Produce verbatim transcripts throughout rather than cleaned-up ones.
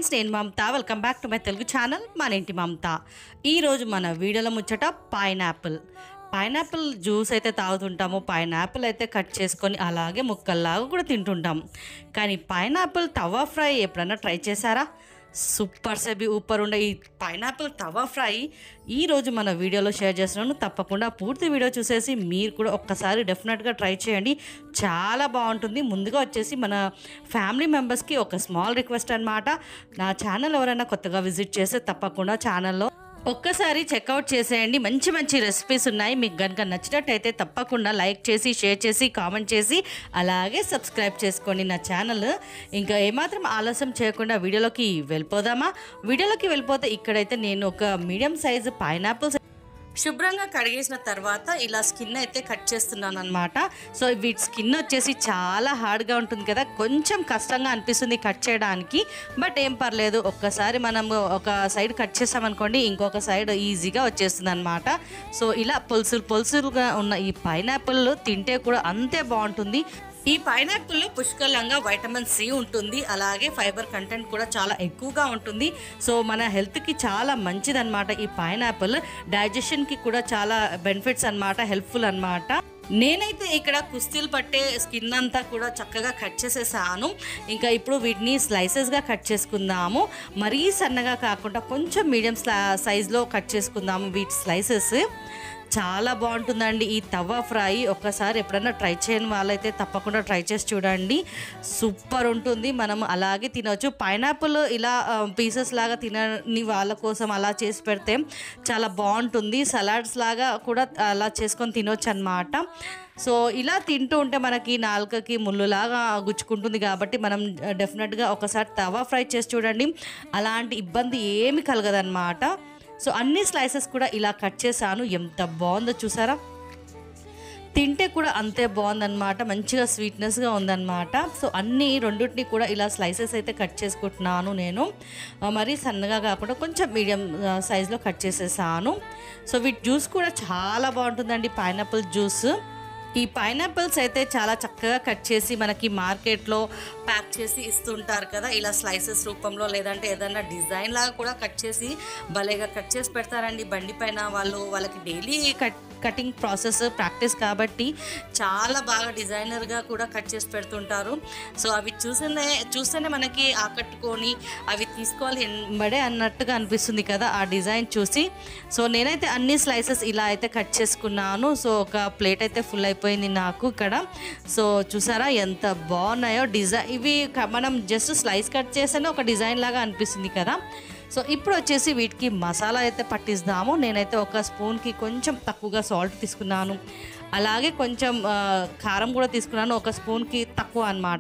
Friends, నేను Mamata. Welcome back to my Telugu channel మన ఇంటి మమత. ఈరోజు మన వీడియోలో ముచ్చట పైనాపిల్ పైనాపిల్ జ్యూస్ అయితే తాగుతుంటాము. పైనాపిల్ అయితే కట్ చేసుకొని అలాగే ముక్కల్లాగా కూడా తింటుంటాం. కానీ పైనాపిల్ తవా ఫ్రై ఎప్పుడన్నా ట్రై చేశారా? సూపర్ సెబీ ఊపర్ ఉండే ఈ పైనాపిల్ తవా ఫ్రై ఈరోజు మన వీడియోలో షేర్ చేస్తున్నాను. తప్పకుండా పూర్తి వీడియో చూసేసి మీరు కూడా ఒక్కసారి డెఫినెట్గా ట్రై చేయండి. చాలా బాగుంటుంది. ముందుగా వచ్చేసి మన ఫ్యామిలీ మెంబర్స్కి ఒక స్మాల్ రిక్వెస్ట్ అనమాట. నా ఛానల్ ఎవరైనా కొత్తగా విజిట్ చేస్తే తప్పకుండా ఛానల్లో ఒక్కసారి చెక్అవుట్ చేసేయండి. మంచి మంచి రెసిపీస్ ఉన్నాయి. మీకు కనుక నచ్చినట్టయితే తప్పకుండా లైక్ చేసి, షేర్ చేసి, కామెంట్ చేసి, అలాగే సబ్స్క్రైబ్ చేసుకోండి నా ఛానల్. ఇంకా ఏమాత్రం ఆలస్యం చేయకుండా వీడియోలోకి వెళ్ళిపోదామా? వీడియోలోకి వెళ్ళిపోతే ఇక్కడైతే నేను ఒక మీడియం సైజు పైనాపిల్స్ శుభ్రంగా కడిగేసిన తర్వాత ఇలా స్కిన్ అయితే కట్ చేస్తున్నాను అనమాట. సో వీటి స్కిన్ వచ్చేసి చాలా హార్డ్గా ఉంటుంది కదా, కొంచెం కష్టంగా అనిపిస్తుంది కట్ చేయడానికి. బట్ ఏం పర్లేదు, ఒక్కసారి మనం ఒక సైడ్ కట్ చేసామనుకోండి ఇంకొక సైడ్ ఈజీగా వచ్చేస్తుంది అనమాట. సో ఇలా పొలుసులు పొలుసులుగా ఉన్న ఈ పైనాపిల్ తింటే కూడా అంతే బాగుంటుంది. ఈ పైనాపిల్లో పుష్కలంగా వైటమిన్ సి ఉంటుంది, అలాగే ఫైబర్ కంటెంట్ కూడా చాలా ఎక్కువగా ఉంటుంది. సో మన హెల్త్కి చాలా మంచిదన్నమాట. ఈ పైనాపిల్ డైజెషన్కి కూడా చాలా బెనిఫిట్స్ అన్నమాట, హెల్ప్ఫుల్ అన్నమాట. నేనైతే ఇక్కడ కుస్తీలు పట్టే స్కిన్ అంతా కూడా చక్కగా కట్ చేసేసాను. ఇంకా ఇప్పుడు వీటిని స్లైసెస్గా కట్ చేసుకుందాము. మరీ సన్నగా కాకుండా కొంచెం మీడియం సైజులో కట్ చేసుకుందాము వీటి స్లైసెస్. చాలా బాగుంటుందండి ఈ తవా ఫ్రై. ఒక్కసారి ఎప్పుడైనా ట్రై చేయని వాళ్ళైతే తప్పకుండా ట్రై చేసి చూడండి. సూపర్ ఉంటుంది. మనం అలాగే తినవచ్చు. పైనాపిల్ ఇలా పీసెస్ లాగా తినని వాళ్ళ కోసం అలా చేసి పెడితే చాలా బాగుంటుంది. సలాడ్స్ లాగా కూడా అలా చేసుకొని తినవచ్చు అన్నమాట. సో ఇలా తింటూ ఉంటే మనకి నాలుకకి ముళ్ళులాగా గుచ్చుకుంటుంది కాబట్టి మనం డెఫినెట్గా ఒకసారి తవా ఫ్రై చేసి చూడండి. అలాంటి ఇబ్బంది ఏమి కలగదన్నమాట. సో అన్ని స్లైసెస్ కూడా ఇలా కట్ చేశాను. ఎంత బాగుందో చూసారా? తింటే కూడా అంతే బాగుందన్నమాట. మంచిగా స్వీట్నెస్గా ఉందన్నమాట. సో అన్ని రెండింటిని కూడా ఇలా స్లైసెస్ అయితే కట్ చేసుకుంటున్నాను నేను. మరీ సన్నగా కాకుండా కొంచెం మీడియం సైజులో కట్ చేసేసాను. సో వీటి జ్యూస్ కూడా చాలా బాగుంటుందండి, పైనాపిల్ జ్యూస్. ఈ పైనాపిల్స్ అయితే చాలా చక్కగా కట్ చేసి మనకి మార్కెట్లో ప్యాక్ చేసి ఇస్తుంటారు కదా, ఇలా స్లైసెస్ రూపంలో, లేదంటే ఏదైనా డిజైన్ లాగా కూడా కట్ చేసి భలేగా కట్ చేసి పెడతారండి బండి పైన. వాళ్ళు వాళ్ళకి daily cut cutting process practice కాబట్టి చాలా బాగా డిజైనర్గా కూడా కట్ చేసి పెడుతుంటారు. సో అవి చూస్తేనే చూస్తేనే మనకి ఆకట్టుకొని అవి తీసుకోవాలి ఎంబడే అన్నట్టుగా అనిపిస్తుంది కదా ఆ డిజైన్ చూసి. సో నేనైతే అన్ని స్లైసెస్ ఇలా అయితే కట్ చేసుకున్నాను. సో ఒక ప్లేట్ అయితే ఫుల్ అయిపోయింది నాకు ఇక్కడ. సో చూసారా ఎంత బాగున్నాయో డిజైన్. ఇవి మనం జస్ట్ స్లైస్ కట్ చేస్తేనే ఒక డిజైన్ లాగా అనిపిస్తుంది కదా. సో ఇప్పుడు వచ్చేసి వీటికి మసాలా అయితే పట్టిస్తాము. నేనైతే ఒక స్పూన్కి కొంచెం తక్కువగా సాల్ట్ తీసుకున్నాను, అలాగే కొంచెం కారం కూడా తీసుకున్నాను, ఒక స్పూన్కి తక్కువ అన్నమాట.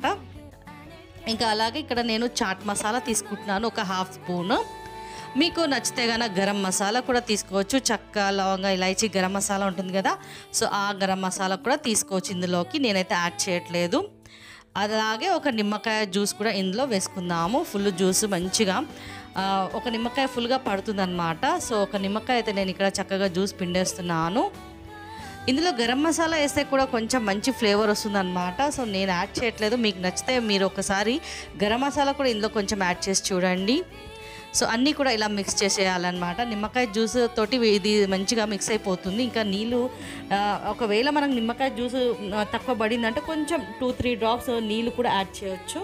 ఇంకా అలాగే ఇక్కడ నేను చాట్ మసాలా తీసుకుంటున్నాను, ఒక హాఫ్ స్పూన్. మీకు నచ్చితే కనుక గరం మసాలా కూడా తీసుకోవచ్చు. చెక్క, లవంగ, ఇలాచీ గరం మసాలా ఉంటుంది కదా, సో ఆ గరం మసాలా కూడా తీసుకోవచ్చు ఇందులోకి. నేనైతే యాడ్ చేయట్లేదు. అలాగే ఒక నిమ్మకాయ జ్యూస్ కూడా ఇందులో వేసుకుందాము. ఫుల్ జ్యూస్ మంచిగా ఒక నిమ్మకాయ ఫుల్గా పడుతుందన్నమాట. సో ఒక నిమ్మకాయ అయితే నేను ఇక్కడ చక్కగా జ్యూస్ పిండేస్తున్నాను. ఇందులో గరం మసాలా వేస్తే కూడా కొంచెం మంచి ఫ్లేవర్ వస్తుందన్నమాట. సో నేను యాడ్ చేయట్లేదు. మీకు నచ్చితే మీరు ఒకసారి గరం మసాలా కూడా ఇందులో కొంచెం యాడ్ చేసి చూడండి. సో అన్నీ కూడా ఇలా మిక్స్ చేసేయాలన్నమాట. నిమ్మకాయ జ్యూస్ తోటి ఇది మంచిగా మిక్స్ అయిపోతుంది. ఇంకా నీళ్ళు ఒకవేళ మనకు నిమ్మకాయ జ్యూస్ తక్కువ పడిందంటే కొంచెం టూ త్రీ డ్రాప్స్ నీళ్ళు కూడా యాడ్ చేయొచ్చు.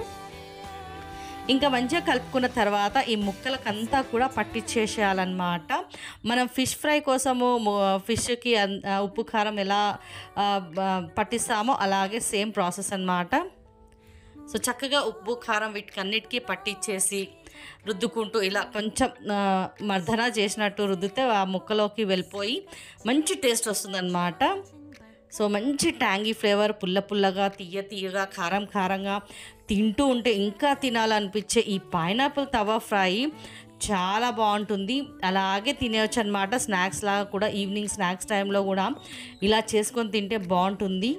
ఇంకా మంచిగా కలుపుకున్న తర్వాత ఈ ముక్కలకంతా కూడా పట్టించేసేయాలన్నమాట. మనం ఫిష్ ఫ్రై కోసము ఫిష్కి ఉప్పు కారం ఎలా పట్టిస్తామో అలాగే సేమ్ ప్రాసెస్ అన్నమాట. సో చక్కగా ఉప్పు కారం వీటికన్నిటికీ పట్టించేసి రుద్దుకుంటూ ఇలా కొంచెం మర్దన చేసినట్టు రుద్దితే ఆ ముక్కలోకి వెళ్ళిపోయి మంచి టేస్ట్ వస్తుందన్నమాట. సో మంచి ట్యాంగీ ఫ్లేవర్, పుల్ల పుల్లగా, తీయ తీయగా, కారం కారంగా, తింటూ ఉంటే ఇంకా తినాలనిపించే ఈ పైనాపిల్ తవా ఫ్రై చాలా బాగుంటుంది. అలాగే తినేవచ్చు అనమాట. స్నాక్స్ లాగా కూడా, ఈవినింగ్ స్నాక్స్ టైంలో కూడా ఇలా చేసుకొని తింటే బాగుంటుంది.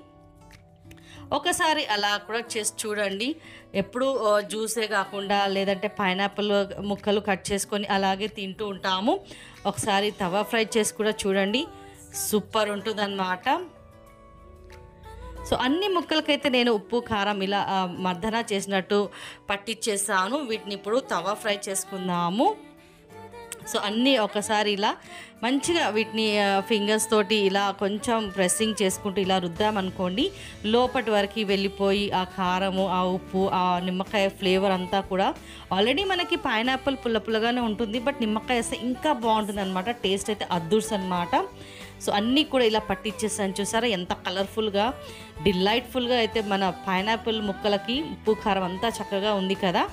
ఒకసారి అలా కూడా చేసి చూడండి. ఎప్పుడు జ్యూసే కాకుండా లేదంటే పైనాపిల్ ముక్కలు కట్ చేసుకొని అలాగే తింటూ ఉంటాము. ఒకసారి తవా ఫ్రై చేసి కూడా చూడండి, సూపర్ ఉంటుందన్నమాట. సో అన్ని ముక్కలకైతే నేను ఉప్పు కారం ఇలా మర్దన చేసినట్టు పట్టించేసాను. వీటిని ఇప్పుడు తవా ఫ్రై చేసుకుందాము. సో అన్నీ ఒకసారి ఇలా మంచిగా వీటిని ఫింగర్స్ తోటి ఇలా కొంచెం ప్రెస్సింగ్ చేసుకుంటూ ఇలా రుద్దామనుకోండి, లోపటి వరకు వెళ్ళిపోయి ఆ కారము, ఆ ఉప్పు, ఆ నిమ్మకాయ ఫ్లేవర్ అంతా కూడా ఆల్రెడీ మనకి పైనాపిల్ పుల్ల పుల్లగానే ఉంటుంది, బట్ నిమ్మకాయ వేస్తే ఇంకా బాగుంటుంది అనమాట. టేస్ట్ అయితే అద్దుర్స్ అనమాట. సో అన్నీ కూడా ఇలా పట్టించేసాను. చూసారా ఎంత కలర్ఫుల్గా, డిలైట్ఫుల్గా అయితే మన పైనాపిల్ ముక్కలకి ఉప్పు కారం అంతా చక్కగా ఉంది కదా.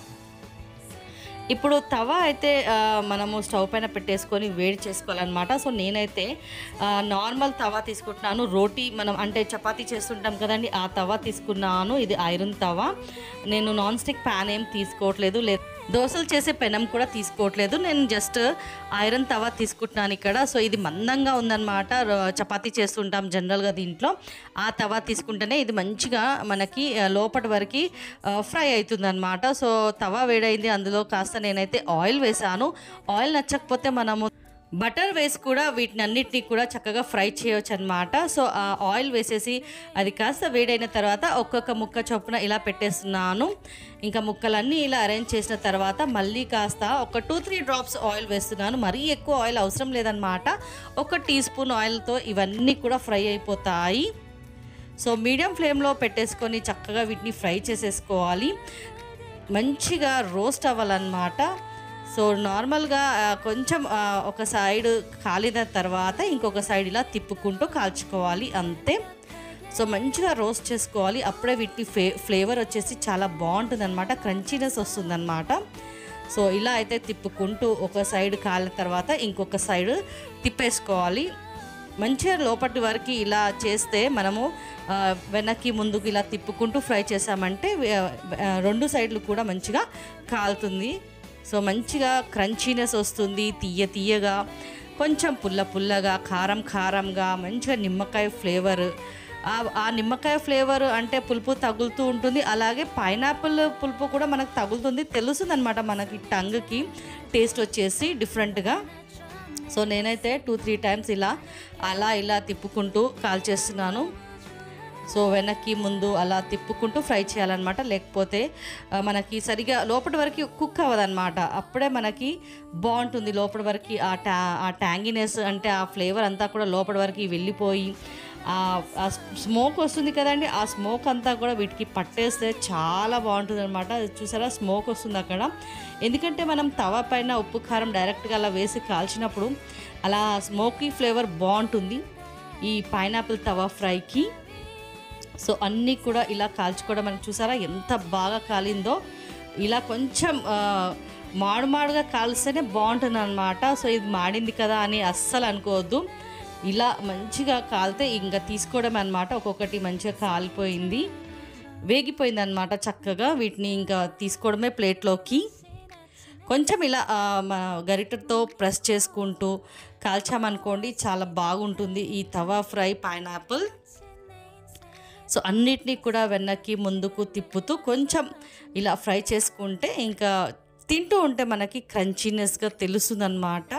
ఇప్పుడు తవా అయితే మనము స్టవ్ పైన పెట్టేసుకొని వేడి చేసుకోవాలన్నమాట. సో నేనైతే నార్మల్ తవా తీసుకుంటున్నాను. రోటీ మనం అంటే చపాతీ చేస్తుంటాం కదండి, ఆ తవా తీసుకున్నాను. ఇది ఐరన్ తవా. నేను నాన్ స్టిక్ ప్యాన్ ఏం తీసుకోవట్లేదు, లేదు దోశలు చేసే పెనం కూడా తీసుకోవట్లేదు. నేను జస్ట్ ఐరన్ తవా తీసుకుంటున్నాను ఇక్కడ. సో ఇది మందంగా ఉందన్నమాట. చపాతీ చేస్తుంటాం జనరల్గా దీంట్లో. ఆ తవా తీసుకుంటేనే ఇది మంచిగా మనకి లోపటి వరకు ఫ్రై అవుతుందన్నమాట. సో తవా వేడైంది, అందులో కాస్త నేనైతే ఆయిల్ వేసాను. ఆయిల్ నచ్చకపోతే మనము బటర్ వేసి కూడా వీటిని అన్నిటినీ కూడా చక్కగా ఫ్రై చేయవచ్చు అనమాట. సో ఆ ఆయిల్ వేసేసి అది కాస్త వేడైన తర్వాత ఒక్కొక్క ముక్క చొప్పున ఇలా పెట్టేస్తున్నాను. ఇంకా ముక్కలన్నీ ఇలా అరేంజ్ చేసిన తర్వాత మళ్ళీ కాస్త ఒక టూ త్రీ డ్రాప్స్ ఆయిల్ వేస్తున్నాను. మరీ ఎక్కువ ఆయిల్ అవసరం లేదనమాట. ఒక టీ స్పూన్ ఆయిల్తో ఇవన్నీ కూడా ఫ్రై అయిపోతాయి. సో మీడియం ఫ్లేమ్లో పెట్టేసుకొని చక్కగా వీటిని ఫ్రై చేసేసుకోవాలి. మంచిగా రోస్ట్ అవ్వాలన్నమాట. సో నార్మల్గా కొంచెం ఒక సైడ్ కాలిన తర్వాత ఇంకొక సైడ్ ఇలా తిప్పుకుంటూ కాల్చుకోవాలి, అంతే. సో మంచిగా రోస్ట్ చేసుకోవాలి. అప్పుడే వీటి ఫ్లే ఫ్లేవర్ వచ్చేసి చాలా బాగుంటుంది అనమాట, క్రంచీనెస్ వస్తుందన్నమాట. సో ఇలా అయితే తిప్పుకుంటూ ఒక సైడ్ కాలిన తర్వాత ఇంకొక సైడ్ తిప్పేసుకోవాలి. మంచిగా లోపటి వరకు ఇలా చేస్తే మనము వెనక్కి ముందుకు ఇలా తిప్పుకుంటూ ఫ్రై చేసామంటే రెండు సైడ్లు కూడా మంచిగా కాలుతుంది. సో మంచిగా క్రంచీనెస్ వస్తుంది, తీయ తీయగా, కొంచెం పుల్ల పుల్లగా, కారం కారంగా, మంచిగా నిమ్మకాయ ఫ్లేవర్. ఆ నిమ్మకాయ ఫ్లేవర్ అంటే పులుపు తగులుతూ ఉంటుంది, అలాగే పైనాపిల్ పులుపు కూడా మనకు తగులుతుంది, తెలుస్తుంది అనమాట మనకి టంగ్కి టేస్ట్ వచ్చేసి డిఫరెంట్గా. సో నేనైతే టూ త్రీ టైమ్స్ ఇలా అలా ఇలా తిప్పుకుంటూ కాల్చేస్తున్నాను. సో వెనక్కి ముందు అలా తిప్పుకుంటూ ఫ్రై చేయాలన్నమాట, లేకపోతే మనకి సరిగా లోపటి వరకు కుక్ అవ్వదన్నమాట. అప్పుడే మనకి బాగుంటుంది. లోపటి వరకు ఆ ట్యా ఆ ట్యాంగినెస్ అంటే ఆ ఫ్లేవర్ అంతా కూడా లోపటి వరకు వెళ్ళిపోయి ఆ స్మోక్ వస్తుంది కదండి, ఆ స్మోక్ అంతా కూడా వీటికి పట్టేస్తే చాలా బాగుంటుంది అనమాట. చూసారా స్మోక్ వస్తుంది అక్కడ, ఎందుకంటే మనం తవా పైన ఉప్పు కారం డైరెక్ట్గా అలా వేసి కాల్చినప్పుడు అలా స్మోకీ ఫ్లేవర్ బాగుంటుంది ఈ పైనాపిల్ తవా ఫ్రైకి. సో అన్నీ కూడా ఇలా కాల్చుకోవడం మనకి చూసారా ఎంత బాగా కాలిందో. ఇలా కొంచెం మాడు మాడుగా కాల్స్తేనే బాగుంటుంది అనమాట. సో ఇది మాడింది కదా అని అస్సలు అనుకోవద్దు. ఇలా మంచిగా కాలితే ఇంకా తీసుకోవడం అనమాట. ఒక్కొక్కటి మంచిగా కాలిపోయింది, వేగిపోయింది అనమాట చక్కగా. వీటిని ఇంకా తీసుకోవడమే ప్లేట్లోకి. కొంచెం ఇలా గరిటెతో ప్రెస్ చేసుకుంటూ కాల్చామనుకోండి చాలా బాగుంటుంది ఈ తవా ఫ్రై పైనాపిల్. సో అన్నిటినీ కూడా వెనక్కి ముందుకు తిప్పుతూ కొంచెం ఇలా ఫ్రై చేసుకుంటే ఇంకా తింటూ ఉంటే మనకి క్రంచీనెస్గా తెలుస్తుందన్నమాట.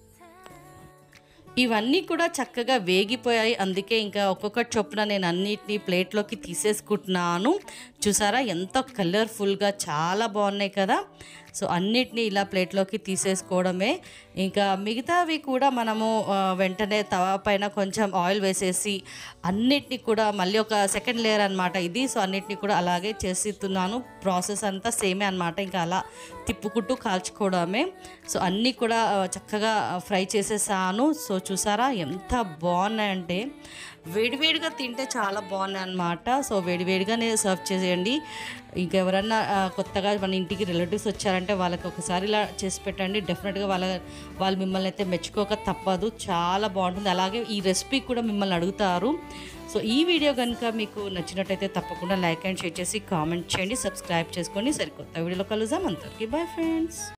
ఇవన్నీ కూడా చక్కగా వేగిపోయాయి, అందుకే ఇంకా ఒక్కొక్కటి చొప్పున నేను అన్నిటినీ ప్లేట్లోకి తీసేసుకుంటున్నాను. చూసారా ఎంత కలర్ఫుల్గా చాలా బాగున్నాయి కదా. సో అన్నిటినీ ఇలా ప్లేట్లోకి తీసేసుకోవడమే. ఇంకా మిగతావి కూడా మనము వెంటనే తవా పైన కొంచెం ఆయిల్ వేసేసి అన్నిటినీ కూడా మళ్ళీ ఒక సెకండ్ లేయర్ అనమాట ఇది. సో అన్నిటినీ కూడా అలాగే చేస్తున్నాను. ప్రాసెస్ అంతా సేమే అనమాట, ఇంకా అలా తిప్పుకుంటూ కాల్చుకోవడమే. సో అన్నీ కూడా చక్కగా ఫ్రై చేసేసాను. సో చూసారా ఎంత బాగున్నాయంటే వేడివేడిగా తింటే చాలా బాగున్నాయి అన్నమాట. సో వేడివేడిగానే సర్వ్ చేసేయండి. ఇంకెవరన్నా కొత్తగా మన ఇంటికి రిలేటివ్స్ వచ్చారంటే వాళ్ళకి ఒకసారి ఇలా చేసి పెట్టండి. డెఫినెట్గా వాళ్ళ వాళ్ళు మిమ్మల్ని అయితే మెచ్చుకోక తప్పదు, చాలా బాగుంటుంది. అలాగే ఈ రెసిపీ కూడా మిమ్మల్ని అడుగుతారు. సో ఈ వీడియో కనుక మీకు నచ్చినట్టయితే తప్పకుండా లైక్ అండ్ షేర్ చేసి కామెంట్ చేయండి, సబ్స్క్రైబ్ చేసుకోండి. సరికొత్త వీడియోలో కలుద్దాం. అంతవరకు బాయ్ ఫ్రెండ్స్.